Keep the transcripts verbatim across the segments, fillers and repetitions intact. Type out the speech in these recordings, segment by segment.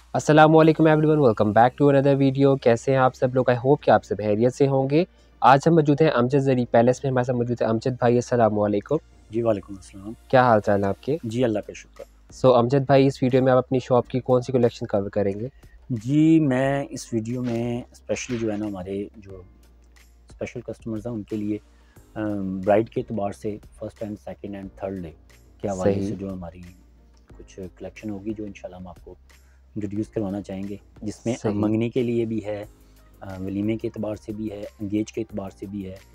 अस्सलामुअलैकुम everyone, welcome back to another video. कैसे हैं आप सब लोग? आई होप कि आप सब खैरियत से होंगे। आज हम मौजूद हैं अमजद जरी पैलेस में। हमारे साथ मौजूद है अमजद भाई। अस्सलामुअलैकुम। जी वालेकुम अस्सलाम। क्या हाल चाल है आपके? जी अल्लाह का शुक्र। सो so, अमजद भाई, इस वीडियो में आप अपनी शॉप की कौन सी कलेक्शन कवर करेंगे? जी मैं इस वीडियो में स्पेशली जो है ना हमारे जो स्पेशल कस्टमर्स हैं उनके लिए ब्राइड के अतबार से first and second and third day के हवाले से जो हमारी कुछ कलेक्शन होगी जो इंशाल्लाह हम आपको इंट्रोड्यूस करवाना चाहेंगे, जिसमें मंगनी के लिए भी है, वलीमे के अतबार से भी है, एंगेज के अतबार से भी है,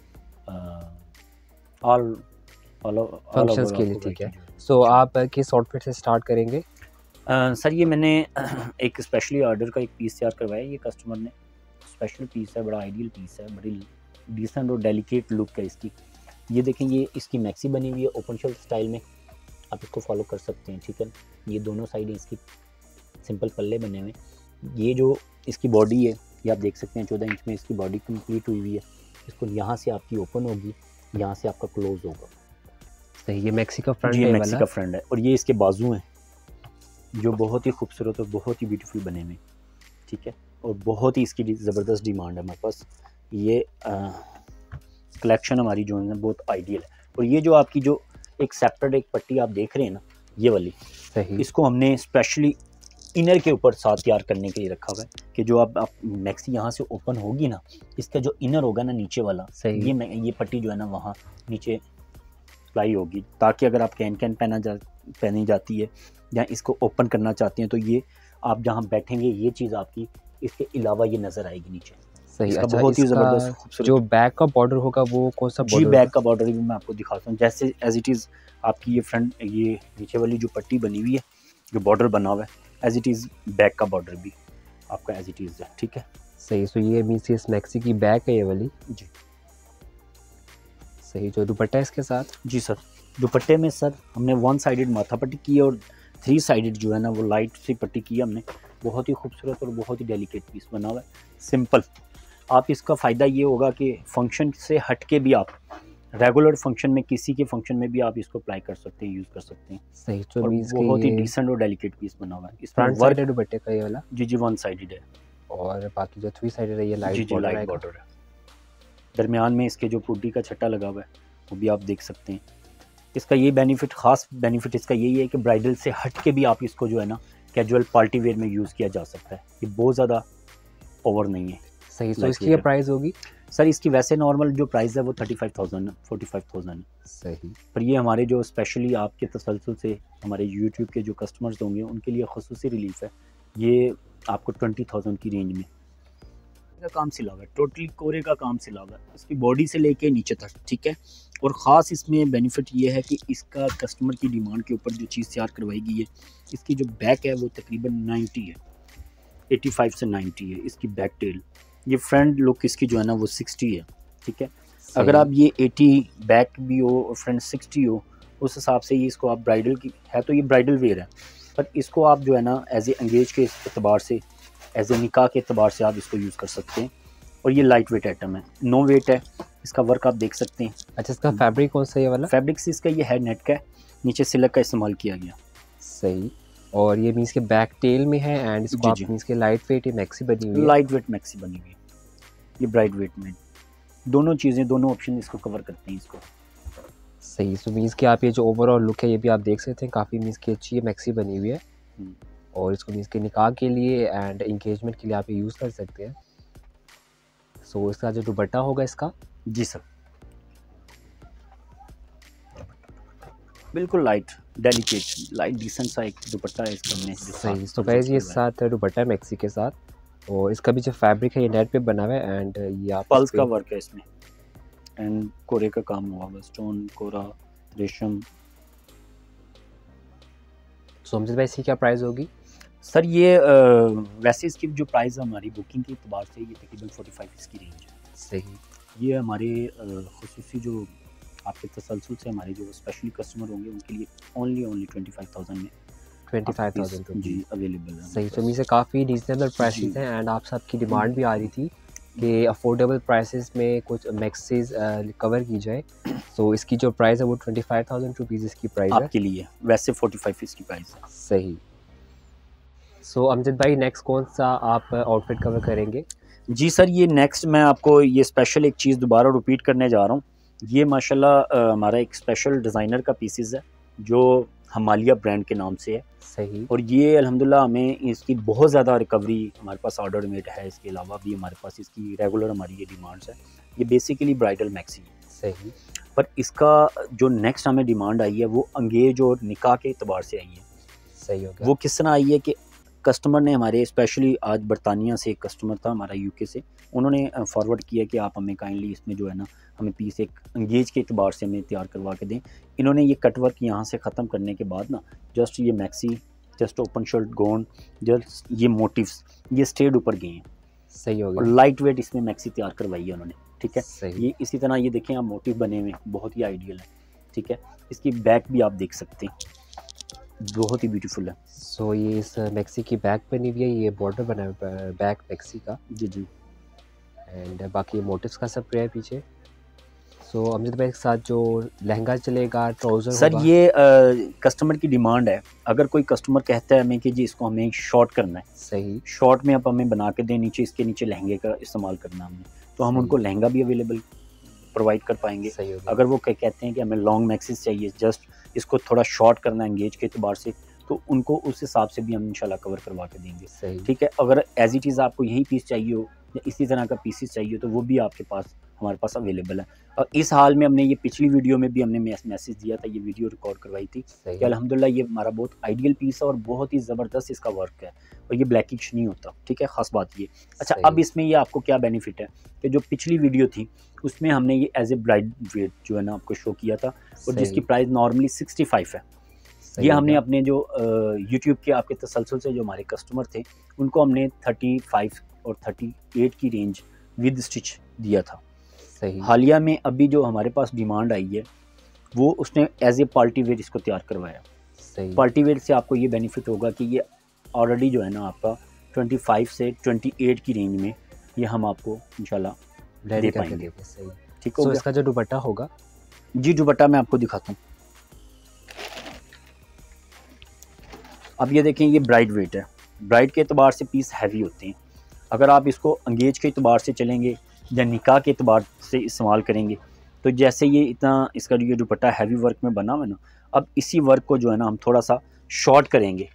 ऑल फंक्शंस के लिए। ठीक है। सो so, आप किस आउटफिट से स्टार्ट करेंगे? uh, सर ये मैंने एक स्पेशली ऑर्डर का एक पीस तैयार करवाया। ये कस्टमर ने स्पेशल पीस है, बड़ा आइडियल पीस है, बड़ी डिसेंट और डेलिकेट लुक है इसकी। ये देखें, ये इसकी मैक्सी बनी हुई है ओपन शोल्डर स्टाइल में, आप इसको फॉलो कर सकते हैं। ठीक है, ये दोनों साइड इसकी सिंपल पल्ले बने हुए। ये जो इसकी बॉडी है ये आप देख सकते हैं, चौदह इंच में इसकी बॉडी कंप्लीट हुई हुई है। इसको यहाँ से आपकी ओपन होगी, यहाँ से आपका क्लोज होगा। सही, ये मैक्सी का फ्रंट है, मैक्सी का फ्रंट है। और ये इसके बाजू हैं जो बहुत ही खूबसूरत और बहुत ही ब्यूटीफुल बने हुए। ठीक है, और बहुत ही इसकी ज़बरदस्त डिमांड है हमारे पास। ये कलेक्शन हमारी जो है बहुत आइडियल है। और ये जो आपकी जो एक सेपरेट एक पट्टी आप देख रहे हैं ना, ये वाली, सही, इसको हमने स्पेशली इनर के ऊपर साथ तैयार करने के लिए रखा हुआ है कि जो आप, आप मैक्सी यहाँ से ओपन होगी ना, इसका जो इनर होगा ना नीचे वाला, सही, ये ये पट्टी जो है ना वहाँ नीचे अप्लाई होगी, ताकि अगर आप कैन कैन पहना जा पहनी जाती है या इसको ओपन करना चाहते हैं तो ये आप जहाँ बैठेंगे ये चीज़ आपकी इसके अलावा ये नज़र आएगी नीचे। सही। अच्छा, बहुत ही ज़बरदस्त खूबसूरत जो बैक का बॉर्डर होगा वो कौन सा बॉर्डर? जी बैक का बॉर्डर भी मैं आपको दिखाता हूँ। जैसे एज इट इज़ आपकी ये फ्रंट, ये नीचे वाली जो पट्टी बनी हुई है, जो बॉर्डर बना हुआ है, एज इट इज़ बैक का बॉर्डर भी आपका एज इट इज़ है। ठीक है, सही। सो ये मीन्स इस मैक्सी की बैक है ये वाली। जी सही। जो दुपट्टा है इसके साथ? जी सर, दुपट्टे में सर हमने वन साइडेड माथा पट्टी की है और थ्री साइडेड जो है ना वो लाइट सी पट्टी की है हमने। बहुत ही खूबसूरत और बहुत ही डेलिकेट पीस बना हुआ है, सिंपल। आप इसका फ़ायदा ये होगा कि फंक्शन से हट के भी आप रेगुलर फंक्शन में, किसी के फंक्शन में भी आप इसको अप्लाई कर सकते हैं, यूज़ कर सकते हैं। सही। तो बहुत ही डिसेंट और डेलिकेट पीस बना हुआ है। इस फ्रंट साइड है दुपट्टे का ये वाला? जी जी वन साइडेड है, और बाकी जो थ्री साइडेड है ये लाइट जी जी लाइट बॉर्डर है। दरमियान में इसके जो पुड्डी का छट्टा लगा हुआ है वो भी आप देख सकते हैं। इसका ये बेनिफिट, ख़ास बेनिफिट इसका यही है कि ब्राइडल से हट के भी आप इसको जो है ना कैजुअल पार्टी वेयर में यूज़ किया जा सकता है। ये बहुत ज़्यादा ओवर नहीं है। सही। तो इसकी क्या प्राइस होगी? सर इसकी वैसे नॉर्मल जो प्राइस है वो थर्टी फाइव थाउजेंड है, फोर्टी फाइव थाउजेंड है। सही। पर ये हमारे जो स्पेशली आपके तसलसल से हमारे यूट्यूब के जो कस्टमर्स होंगे उनके लिए ख़ुसूसी रिलीफ है। ये आपको ट्वेंटी थाउजेंड की रेंज में का काम सिला हुआ है, टोटली कोरे का काम सिला हुआ है इसकी बॉडी से लेके नीचे तक। ठीक है, और ख़ास इसमें बेनिफिट ये है कि इसका कस्टमर की डिमांड के ऊपर जो चीज़ तैयार करवाई गई है, इसकी जो बैक है वो तकरीबन नाइन्टी है, एटी फाइव से नाइन्टी है इसकी बैक टेल। ये फ्रंट लुक इसकी जो है ना वो सिक्सटी है। ठीक है, अगर आप ये एटी बैक भी हो और फ्रंट सिक्सटी हो, उस हिसाब से ये इसको आप ब्राइडल की है तो ये ब्राइडल वेयर है, पर इसको आप जो है ना एज ए एंगेज के अतबार से, एज ए निकाह के अतबार से आप इसको यूज़ कर सकते हैं। और ये लाइट वेट आइटम है, नो वेट है, इसका वर्क आप देख सकते हैं। अच्छा, इसका फैब्रिक कौन सा है वाला? फैब्रिक से इसका ये है नेट का है, नीचे सिल्क का इस्तेमाल किया गया। सही। और ये मीन्स के बैक टेल में है एंड इसको आप मीन्स के लाइट वेट मैक्सी बनी हुई है। लाइट वेट मैक्सी बनी हुई है, ये ब्राइट वेट में दोनों चीज़ें, दोनों ऑप्शन इसको कवर करते हैं इसको। सही। सो मीन्स कि आप ये जो ओवरऑल लुक है ये भी आप देख सकते हैं, काफ़ी मीन्स की अच्छी है, मैक्सी बनी हुई है। और इसको मीन्स के निकाह के लिए एंड इंगेजमेंट के लिए आप यूज़ कर सकते हैं। सो so, इसका जो दुपट्टा होगा इसका? जी सर, बिल्कुल लाइट डेलिकेट लाइट डिसेंट सा एक दुपट्टा है इसका हमने। सही। तो गाइस ये साथ दुपट्टा मैक्सी के साथ, और इसका भी जो फैब्रिक है ये नेट पे बना हुआ है एंड ये आप पल्स का वर्क है इसमें एंड कोरे का काम हुआ है, स्टोन, कोरा, रेशम। सो अमजद भाई इसकी क्या प्राइस होगी? सर ये आ, वैसे इसकी जो प्राइस है हमारी बुकिंग के अतबार से ये तकरीबन फोर्टी फाइव इसकी रेंज है। सही। ये हमारे खुसूसी जो आपके तसलसल से हमारे जो स्पेशली कस्टमर होंगे उनके लिए only only twenty five thousand में ट्वेंटी फाइव थाउजेंड जी अवेलेबल है। सही। तो मीन से काफ़ी रीजनेबल प्राइसेस हैं एंड आप सबकी डिमांड भी आ रही थी कि अफोर्डेबल प्राइसेस में कुछ मैक्सीज कवर की जाए। सो so, इसकी जो प्राइस है वो ट्वेंटी फाइव थाउजेंड रुपीज़ इसकी प्राइस है आपके लिए, वैसे फोर्टी फाइव इसकी प्राइस है। सही। सो अमजद भाई नेक्स्ट कौन सा आप आउटफिट कवर करेंगे? जी सर, ये नेक्स्ट मैं आपको ये स्पेशल एक चीज़ दोबारा रिपीट करने जा रहा हूँ। ये माशाल्लाह हमारा एक स्पेशल डिज़ाइनर का पीसेस है जो हमालिया ब्रांड के नाम से है। सही। और ये अल्हम्दुलिल्लाह हमें इसकी बहुत ज़्यादा रिकवरी हमारे पास ऑर्डर मेड है। इसके अलावा भी हमारे पास इसकी रेगुलर हमारी ये डिमांड्स है। ये बेसिकली ब्राइडल मैक्सी है। सही। पर इसका जो नेक्स्ट हमें डिमांड आई है वो अंगेज और निकाह के एतबार से आई है। सही हो गया। वो किस तरह आई है कि कस्टमर ने हमारे स्पेशली आज बरतानिया से एक कस्टमर था हमारा यूके से, उन्होंने फॉरवर्ड किया कि आप हमें काइंडली इसमें जो है ना हमें पीस एक अंगेज के एतबार से हमें तैयार करवा के दें। इन्होंने ये कटवर्क यहाँ से ख़त्म करने के बाद ना जस्ट ये maxi, just open shirt gone, just ये मोटिव्स ये स्टेड ऊपर गए हैं। सही हो और गया। लाइट वेट इसमें मैक्सी तैयार करवाई है उन्होंने। ठीक है। सही। ये इसी तरह ये देखें आप मोटिव बने हुए बहुत ही आइडियल है। ठीक है। इसकी बैक भी आप देख सकते हैं, बहुत ही ब्यूटीफुल है। सो so, ये इस मैक्सी की बैक बनी हुई है, ये बॉर्डर बना हुआ है बैक मैक्सी का। जी जी। एंड बाकी मोटिव्स का सब है पीछे। सो so, अमजद भाई के साथ जो लहंगा चलेगा, ट्राउज़र सर होगा? ये कस्टमर की डिमांड है। अगर कोई कस्टमर कहता है हमें कि जी इसको हमें शॉर्ट करना है, सही। शॉर्ट में आप हमें बना के दें, नीचे इसके नीचे लहंगे का इस्तेमाल करना हमने, तो हम उनको लहंगा भी अवेलेबल प्रोवाइड कर पाएंगे। सही हो गया। अगर वो कहते हैं कि हमें लॉन्ग मैक्सिस चाहिए, जस्ट इसको थोड़ा शॉर्ट करना है एंगेज के एतबार से, तो उनको उस हिसाब से भी हम इंशाल्लाह कवर करवा के देंगे। सही। ठीक है। अगर एज इट इज़ आपको यही पीस चाहिए हो या इसी तरह का पीसेस चाहिए तो वो भी आपके पास हमारे पास अवेलेबल है। और इस हाल में हमने ये पिछली वीडियो में भी हमने मैसेज दिया था, ये वीडियो रिकॉर्ड करवाई थी कि अल्हम्दुलिल्लाह ये हमारा बहुत आइडियल पीस है और बहुत ही ज़बरदस्त इसका वर्क है और ये ब्लैकिश नहीं होता। ठीक है, ख़ास बात ये। अच्छा, अब इसमें ये आपको क्या बेनिफिट है कि जो पिछली वीडियो थी उसमें हमने ये एज ए ब्राइड वेट जो है ना आपको शो किया था और जिसकी प्राइस नॉर्मली सिक्सटी फाइव है। ये हमने अपने जो यूट्यूब के आपके तसलसल से जो हमारे कस्टमर थे उनको हमने थर्टी फाइव और थर्टी एट की रेंज विद स्टिच दिया था। सही। हालिया में अभी जो हमारे पास डिमांड आई है वो उसने एज ए पार्टी वेयर इसको तैयार करवाया। सही। पार्टी वेयर से आपको ये बेनिफिट होगा कि ये ऑलरेडी जो है ना आपका पच्चीस से अट्ठाईस की रेंज में ये हम आपको इंशाल्लाह दे पाएंगे। सही। ठीक हो गया। इसका जो दुपट्टा होगा? जी, दुपट्टा मैं आपको दिखाता हूँ। अब ये देखें, ये ब्राइड वेट है। ब्राइड के एतबार से पीस हैवी होते हैं। अगर आप इसको अंगेज के एतबार से चलेंगे या निकाह के एतबार से इस्तेमाल करेंगे तो जैसे ये इतना इसका जो ये दुपट्टा हैवी वर्क में बना हुआ है ना, अब इसी वर्क को जो है ना हम थोड़ा सा शॉर्ट करेंगे,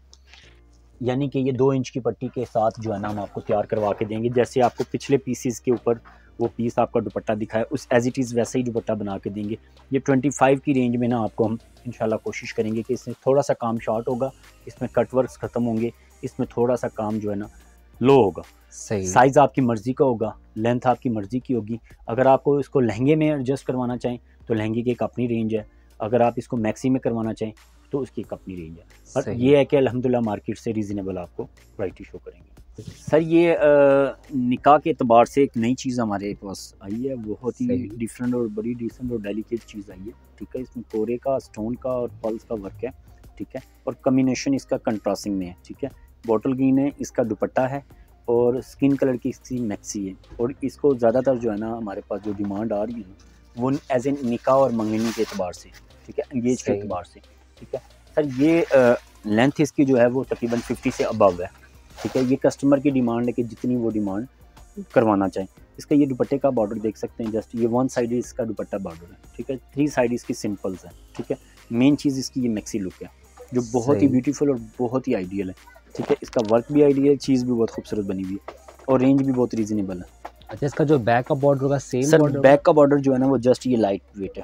यानी कि ये दो इंच की पट्टी के साथ जो है ना हम आपको तैयार करवा के देंगे। जैसे आपको पिछले पीसीस के ऊपर वो पीस आपका दुपट्टा दिखाया उस एज इट इज़ वैसे ही दुपट्टा बना के देंगे। ये पच्चीस की रेंज में ना आपको हम इंशाल्लाह कोशिश करेंगे कि इसमें थोड़ा सा काम शॉर्ट होगा, इसमें कट वर्क्स ख़त्म होंगे, इसमें थोड़ा सा काम जो है ना लो होगा। सही। साइज़ आपकी मर्ज़ी का होगा, लेंथ आपकी मर्ज़ी की होगी। अगर आपको इसको लहंगे में एडजस्ट करवाना चाहें तो लहंगे की एक अपनी रेंज है, अगर आप इसको मैक्सी में करवाना चाहें तो उसकी एक अपनी रेंज है। और ये है कि अल्हम्दुलिल्लाह मार्केट से रीज़नेबल आपको वैरायटी शो करेंगे। सर ये निकाह के एतबार से एक नई चीज़ हमारे पास आई है, बहुत ही डिफरेंट और बड़ी डिसेंट और डेलिकेट चीज़ आई है। ठीक है, इसमें कोरे का, स्टोन का और पल्स का वर्क है। ठीक है, और कम्बिनेशन इसका कंट्रास्टिंग में है। ठीक है, बॉटल ग्रीन है, इसका दुपट्टा है और स्किन कलर की इसकी मैक्सी है। और इसको ज़्यादातर जो है ना हमारे पास जो डिमांड आ रही है वो एज ए निकाह और मंगनी के एतबार से, ठीक है, एंगेज के एतबार से। ठीक है सर, ये लेंथ इसकी जो है वो तकरीबन फिफ्टी से अबव है। ठीक है, ये कस्टमर की डिमांड है कि जितनी वो डिमांड करवाना चाहें। इसका ये दुपट्टे का बॉर्डर देख सकते हैं, जस्ट ये वन साइड इसका दुपट्टा बॉर्डर है। ठीक है, थ्री साइड इसकी सिंपल्स है। ठीक है, मेन चीज़ इसकी ये मैक्सी लुक है जो बहुत ही ब्यूटीफुल और बहुत ही आइडियल है। ठीक है, इसका वर्क भी आइडियल, चीज़ भी बहुत खूबसूरत बनी हुई है और रेंज भी बहुत रीजनेबल है। अच्छा, इसका जो बैक का बॉर्डर होगा सेम सर बॉर्डर? बैक का बॉर्डर जो है ना वो जस्ट ये लाइट वेट है,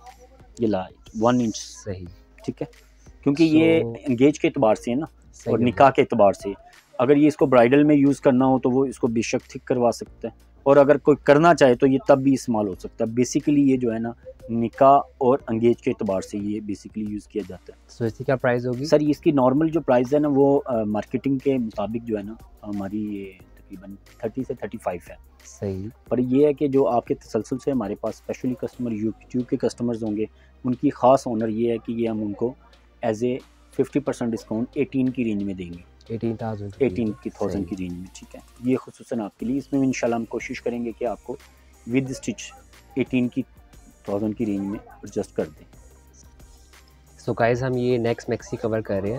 ये लाइट वन इंच। सही। ठीक है, क्योंकि so, ये एंगेज के एतबार से है ना और निकाह के एतबार से। अगर ये इसको ब्राइडल में यूज़ करना हो तो वो इसको बेशक थिक करवा सकता है, और अगर कोई करना चाहे तो ये तब भी इस्तेमाल हो सकता है। बेसिकली ये जो है ना निकाह और अंगेज के एतबार से ये बेसिकली यूज़ किया जाता है। सो so, इसकी क्या प्राइस होगी? सर इसकी नॉर्मल जो प्राइस है ना वो मार्केटिंग के मुताबिक जो है ना हमारी ये तकरीबन थर्टी से थर्टी फाइव है। सही। पर ये है कि जो आपके तसलसल से हमारे पास स्पेशली कस्टमर यूट्यूब के कस्टमर्स होंगे उनकी ख़ास ऑनर ये है कि ये हम उनको as a fifty percent discount eighteen की रेंज में देंगे, एटीन थाउजेंड एटीन की थाउजेंड की रेंज में। ठीक है, ये खुसूसन आपके लिए। इसमें इंशाल्लाह हम कोशिश करेंगे कि आपको विद स्टिच एटीन की थाउजेंड की रेंज में एडजस्ट कर दें। सो गाइस, हम ये नेक्स्ट मैक्सी कवर कर रहे हैं।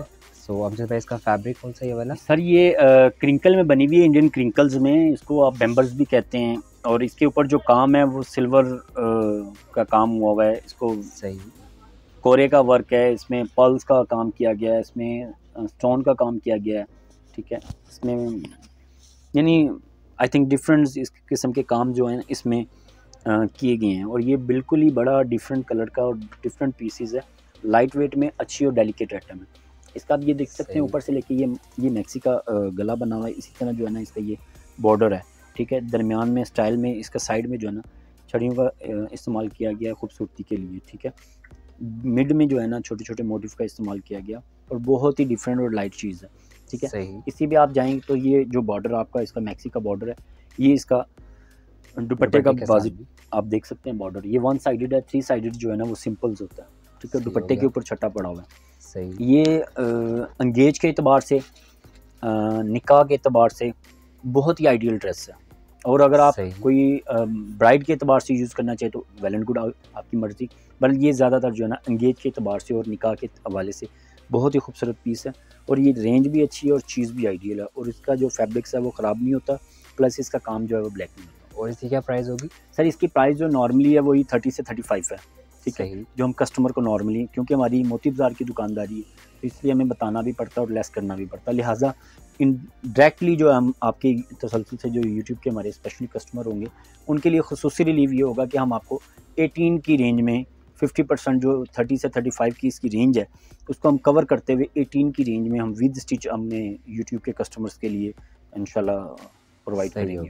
सो अब जो भाई इसका फैब्रिक कौन सा है ये वाला? सर ये क्रिंकल में बनी हुई है, इंडियन क्रिंकल्स में, इसको आप बेम्बर्स भी कहते हैं। और इसके ऊपर जो काम है वो सिल्वर का काम हुआ हुआ है। इसको सही, कोरे का वर्क है, इसमें पल्स का काम किया गया है, इसमें स्टोन का काम किया गया है, ठीक है। इसमें यानी आई थिंक डिफरेंट इस किस्म के काम जो हैं इसमें किए गए हैं। और ये बिल्कुल ही बड़ा डिफरेंट कलर का और डिफरेंट पीसीज है, लाइट वेट में अच्छी और डेलिकेट आइटम है। इसका आप ये देख सकते हैं ऊपर से लेके ये ये मैक्सी का गला बना हुआ है। इसी तरह जो है ना इसका ये बॉर्डर है, ठीक है। दरमियान में स्टाइल में इसका साइड में जो है ना छड़ियों का इस्तेमाल किया गया है खूबसूरती के लिए, ठीक है। मिड में जो है ना छोटे छोटे मोटिव का इस्तेमाल किया गया और बहुत ही डिफरेंट और लाइट चीज़ है, ठीक है। सही। इसी भी आप जाएंगे तो ये जो बॉर्डर आपका इसका मैक्सी का बॉर्डर है, ये इसका दुपट्टे का बाजू आप देख सकते हैं बॉर्डर। ये वन साइडेड है, थ्री साइडेड जो है ना वो सिंपल्स होता है, ठीक है। दुपट्टे के ऊपर छट्टा पड़ा हुआ है। सही। ये अंगेज के एतबार से, निकाह के एतबार से बहुत ही आइडियल ड्रेस है। और अगर आप कोई ब्राइड के एतबार से यूज़ करना चाहे तो वेल एंड गुड, आपकी मर्ज़ी। बल्कि ये ज़्यादातर जो है ना अंगेज के एतबार से और निकाह के हवाले से बहुत ही खूबसूरत पीस है। और ये रेंज भी अच्छी है और चीज़ भी आइडियल है। और इसका जो फैब्रिक्स है वो ख़राब नहीं होता, प्लस इसका काम जो है वो ब्लैक नहीं होता। और इसकी क्या प्राइस होगी? सर इसकी प्राइस जो नॉर्मली है वही थर्टी से थर्टी फाइव है, ठीक है। जो हम कस्टमर को नॉर्मली, क्योंकि हमारी मोती बाज़ार की दुकानदारी है तो इसलिए हमें बताना भी पड़ता है और लेस करना भी पड़ता है। लिहाजा इन डायरेक्टली जो हम आपके तसलसल से जो यूट्यूब के हमारे स्पेशली कस्टमर होंगे उनके लिए खुसूसी रिलीव ये होगा कि हम आपको एटीन की रेंज में फिफ्टी परसेंट जो थर्टी से थर्टी फाइव की इसकी रेंज है उसको हम कवर करते हुए एटीन की रेंज में हम विद स्टिच हमने यूट्यूब के कस्टमर्स के लिए इंशाल्लाह प्रोवाइड करेंगे।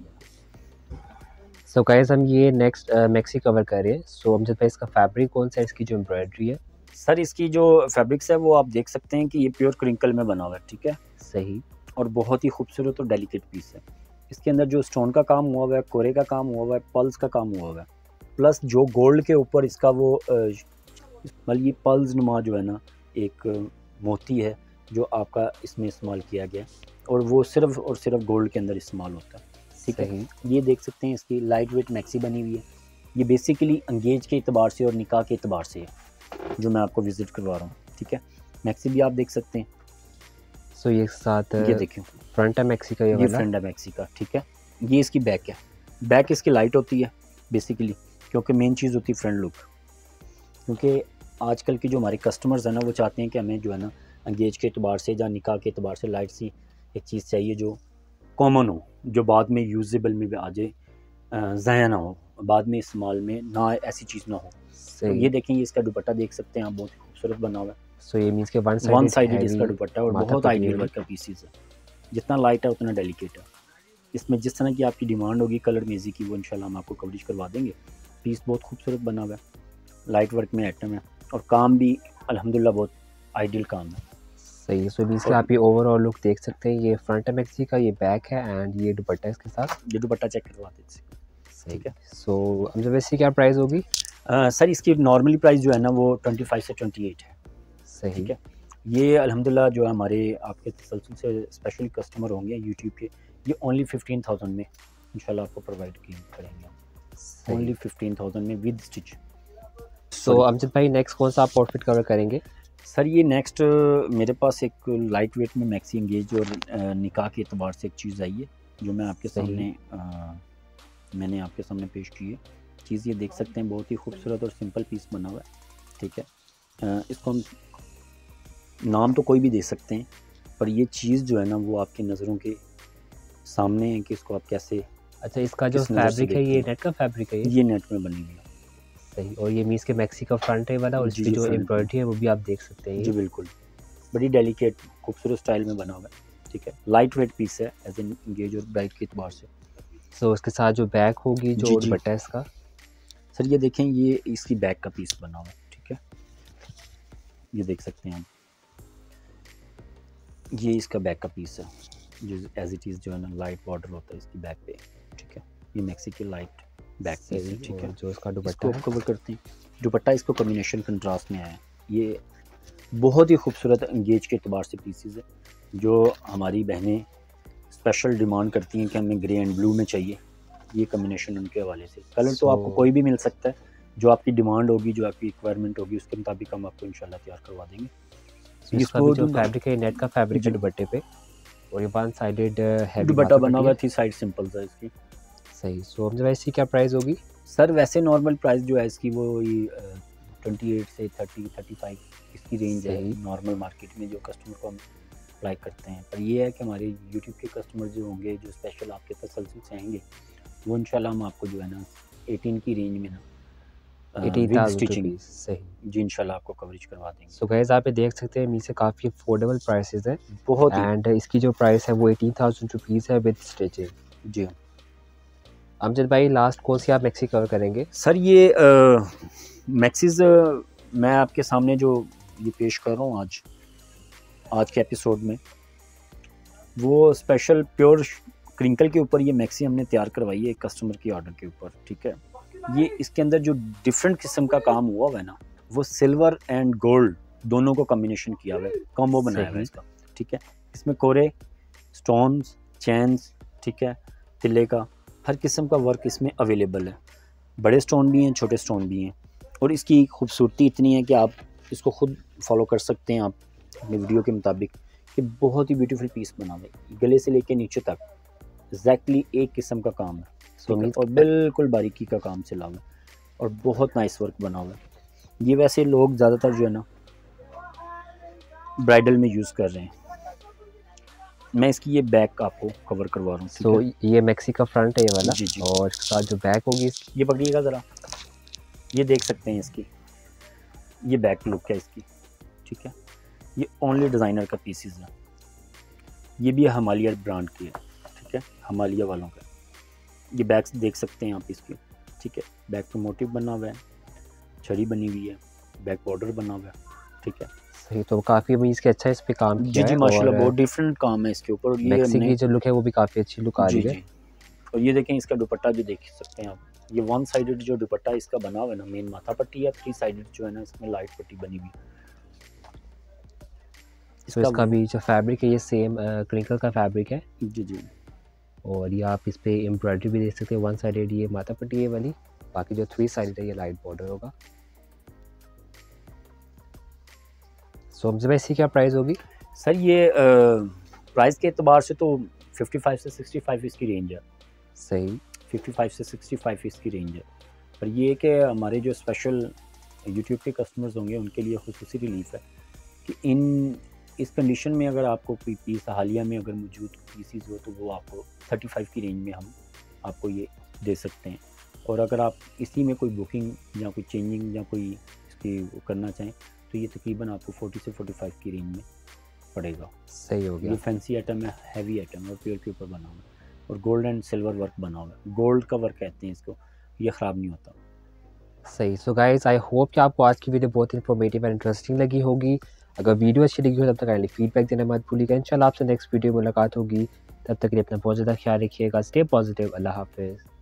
सो गाइस हम ये नेक्स्ट मैक्सी कवर कर रहे हैं। सो हम जब इसका फैब्रिक कौन सा है, इसकी जो एम्ब्रॉयडरी है? सर इसकी जो फैब्रिक्स है वो आप देख सकते हैं कि ये प्योर क्रिंकल में बना हुआ है, ठीक है। सही। और बहुत ही खूबसूरत और डेलिकेट पीस है। इसके अंदर जो स्टोन का काम हुआ हुआ है, कोरे का काम हुआ हुआ है, पल्स का काम हुआ हुआ है, प्लस जो गोल्ड के ऊपर इसका वो मतलब ये पल्स नुमा जो है ना एक मोती है जो आपका इसमें इस्तेमाल किया गया और वो सिर्फ और सिर्फ गोल्ड के अंदर इस्तेमाल होता है, ठीक है। ये देख सकते हैं इसकी लाइट वेट मैक्सी बनी हुई है। ये बेसिकली अंगेज के अतबार से और निकाह के अतबार से है जो मैं आपको विजिट करवा रहा हूँ, ठीक है। मैक्सी भी आप देख सकते हैं। सो ये साथ ये देखिए फ्रंट है मैक्सी का, ये ये फ्रंट है मैक्सी का, ठीक है। ये इसकी बैक है। बैक इसकी लाइट होती है बेसिकली क्योंकि मेन चीज़ होती है फ्रंट लुक। क्योंकि आजकल के जो हमारे कस्टमर्स हैं ना वो चाहते हैं कि हमें जो है ना अंगेज के अतबार से या निकाह के अतबार से लाइट सी एक चीज़ चाहिए जो कॉमन हो, जो बाद में यूजेबल में भी आ जाए, ज़ाया ना हो, बाद में इस्तेमाल में ना ऐसी चीज़ ना हो। तो ये देखेंगे इसका दुपट्टा देख सकते हैं आप, बहुत खूबसूरत बना हुआ है। सो ये मींस के वन साइडेड वन साइडेड इसका दुपट्टा और बहुत आइडियल वर्क का पीसेस है। जितना लाइट है उतना डेलिकेट है। इसमें जिस तरह की आपकी डिमांड होगी कलर मेजी की वो इंशाल्लाह हम आपको कवरेज करवा देंगे। पीस बहुत खूबसूरत बना हुआ है, लाइट वर्क में आइटम है और काम भी अल्हम्दुलिल्लाह बहुत आइडियल काम है। सही। सो मींस के आप ये ओवरऑल लुक देख सकते हैं। ये फ्रंट है मैक्सी का, ये बैक है एंड ये दुपट्टा इसके साथ। ये दुपट्टा चेक करवा दीजिए, ठीक है। सो अब जब इसकी क्या प्राइस होगी? सर इसकी नॉर्मली प्राइस जो है ना वो ट्वेंटी फाइव से ट्वेंटी एट है, सही, ठीक है। ये अल्हम्दुलिल्लाह जो हमारे आपके तसलसल से स्पेशली कस्टमर होंगे यूट्यूब के, ये ओनली फिफ्टीन थाउजेंड में इंशाल्लाह आपको प्रोवाइड करेंगे, ओनली फिफ्टीन थाउजेंड में विद स्टिच। सो अमजद भाई नेक्स्ट कौन सा आप आउटफिट कवर करेंगे? सर ये नेक्स्ट मेरे पास एक लाइट वेट में मैक्सी एंगेज और निकाह के एतबार से एक चीज़ आई है जो मैं आपके सामने आ, मैंने आपके सामने पेश की है। चीज़ ये देख सकते हैं, बहुत ही खूबसूरत और सिंपल पीस बना हुआ है, ठीक है। आ, इसको हम नाम तो कोई भी दे सकते हैं पर ये चीज़ जो है ना वो आपकी नज़रों के सामने है कि इसको आप कैसे। अच्छा, इसका जो फैब्रिक है ये नेट का फैब्रिक है? ये नेट में बनी हुई है, सही। और ये मींस के मैक्सी का फ्रंट है वाला और इसकी जो एम्ब्रॉयडरी है वो भी आप देख सकते हैं। जी बिल्कुल, बड़ी डेलिकेट खूबसूरत स्टाइल में बना हुआ है, ठीक है। लाइट वेट पीस है एज एन एंगेज और ब्राइड के एतबार से। सो उसके साथ जो बैक होगी जो दुपट्टा है इसका? सर ये देखें ये इसकी बैक का पीस बना हुआ है, ठीक है। ये देख सकते हैं आप, ये इसका बैक का पीस है जो एज इट इज़ जो है ना लाइट बॉर्डर होता है इसकी बैक पे, ठीक है। ये मैक्सी की लाइट बैक पीस है, ठीक है। जो इसका दुपट्टा है कवर करते हैं, दुपट्टा इसको कॉम्बिनेशन कंट्रास्ट में आया है। ये बहुत ही खूबसूरत एंगेज के अतबार से पीसेस है जो हमारी बहनें स्पेशल डिमांड करती हैं कि हमें ग्रे एंड ब्लू में चाहिए। ये कॉम्बिनेशन उनके हवाले से, कलर so, तो आपको कोई भी मिल सकता है, जो आपकी डिमांड होगी, जो आपकी रिक्वायरमेंट होगी उसके मुताबिक हम आपको इंशाल्लाह तैयार करवा देंगे। So इसका भी जो फैब्रिक है नेट का फैब्रिक है दुपट्टे पे, और ये वन साइडेड है दुपट्टा बना हुआ थी, साइड सिंपल सा इसकी। सही। सो हमजा भाई इसकी क्या प्राइस होगी? सर वैसे नॉर्मल प्राइस जो है इसकी वो ये ट्वेंटी एट से थर्टी थर्टी फाइव इसकी रेंज है नॉर्मल मार्केट में जो कस्टमर को हम अप्लाई करते हैं। पर ये है कि हमारे यूट्यूब के कस्टमर जो होंगे जो स्पेशल आपके तसल्सल से आएंगे वो इंशाल्लाह हम आपको जो है ना एटीन की रेंज में ना एटीन स्टिचिंग सही जी इंशाल्लाह आपको कवरेज करवा देंगे। सो गाइस आप ये देख सकते हैं मीशो काफ़ी अफोर्डेबल प्राइसेस हैं बहुत, एंड इसकी जो प्राइस है वो एटीन थाउजेंड रुपीज़ है विद स्टिचिंग। जी अमजद भाई लास्ट कौन सी आप मैक्सी कवर करेंगे? सर ये मैक्सीज मैं आपके सामने जो ये पेश कर रहा हूँ आज आज के एपिसोड में, वो स्पेशल प्योर क्रिंकल के ऊपर ये मैक्सी हमने तैयार करवाई है कस्टमर की ऑर्डर के ऊपर, ठीक है। ये इसके अंदर जो डिफरेंट किस्म का काम हुआ हुआ है ना, वो सिल्वर एंड गोल्ड दोनों को कॉम्बिनेशन किया हुआ है, कॉम्बो बनाया हुआ है इसका, ठीक है। इसमें कोरे, स्टोन्स, चैन्स, ठीक है, तिल्ले का हर किस्म का वर्क इसमें अवेलेबल है। बड़े स्टोन भी हैं, छोटे स्टोन भी हैं, और इसकी खूबसूरती इतनी है कि आप इसको खुद फॉलो कर सकते हैं आप अपनी वीडियो के मुताबिक कि बहुत ही ब्यूटीफुल पीस बना हुआ है, गले से लेके नीचे तक एग्जैक्टली एक किस्म का काम है so, और बिल्कुल बारीकी का काम से लावा है और बहुत नाइस वर्क बना हुआ है। ये वैसे लोग ज़्यादातर जो है ना ब्राइडल में यूज़ कर रहे हैं। मैं इसकी ये बैक आपको कवर करवा रहा हूँ। so, ये मैक्सी का फ्रंट है ये वाला, जी जी, और इसके साथ जो बैक होगी ये पकड़िएगा ज़रा, ये देख सकते हैं इसकी ये बैक लुक है इसकी, ठीक है। ये ओनली डिज़ाइनर का पीसीज है, ये भी हिमालय ब्रांड की है, ठीक है, हिमालय वालों का। ये बैक्स देख सकते हैं आप इसकी, ठीक है। बैक पे मोटिव बना हुआ है, छड़ी बनी हुई है, बैक बॉर्डर बना हुआ है, ठीक है। सही। तो काफ़ी अभी इसके अच्छा इस पे काम किया जी जी माशाल्लाह, बहुत डिफरेंट काम है इसके ऊपर। ये मैक्सी की जो लुक है वो भी काफ़ी अच्छी लुक आ रही है। और ये देखें इसका दुपट्टा जो देख सकते हैं आप, ये वन साइडेड जो दुपट्टा इसका बना हुआ है ना, मेन माथा पट्टी या थ्री साइडेड जो है ना इसमें लाइट पट्टी बनी हुई है। इसका, इसका भी जो फैब्रिक है ये सेम क्रिंकल का फैब्रिक है। जी जी, और ये आप इस पे एम्ब्रॉयडरी भी देख सकते हैं, वन साइडेड ये माथा पट्टी है वाली, बाकी जो थ्री साइडेड है ये लाइट बॉर्डर होगा। सो हमसे भाई इसकी क्या प्राइस होगी? सर ये प्राइस के एतबार से तो पचपन से पैंसठ इसकी रेंज है। सही, पचपन से पैंसठ इसकी रेंज है। पर ये कि हमारे जो स्पेशल यूट्यूब के कस्टमर्स होंगे उनके लिए खुसूसी रिलीफ है कि इन इस कंडीशन में अगर आपको कोई पीस हालिया में अगर मौजूद पीसीज हो तो वो आपको पैंतीस की रेंज में हम आपको ये दे सकते हैं। और अगर आप इसी में कोई बुकिंग या कोई चेंजिंग या कोई इसकी करना चाहें तो ये तकरीबन आपको चालीस से पैंतालीस की रेंज में पड़ेगा। सही हो गया। ये फैंसी आइटम है, हैवी आइटम और प्योर के ऊपर बना हुआ है और गोल्ड एंड सिल्वर वर्क बना हुआ है। गोल्ड का वर्क कहते हैं इसको, ये ख़राब नहीं होता। सही। सो गाइस आई होप कि आपको आज की वीडियो बहुत इन्फॉर्मेटिव और इंटरेस्टिंग लगी होगी। अगर वीडियो अच्छी लगी हो तब तक काइंडली फीडबैक देना मत भूलिएगा। इंशाल्लाह आपसे नेक्स्ट वीडियो में मुलाकात होगी, तब तक के लिए अपना बहुत ज़्यादा ख्याल रखिएगा। Stay positive. अल्लाह हाफिज़।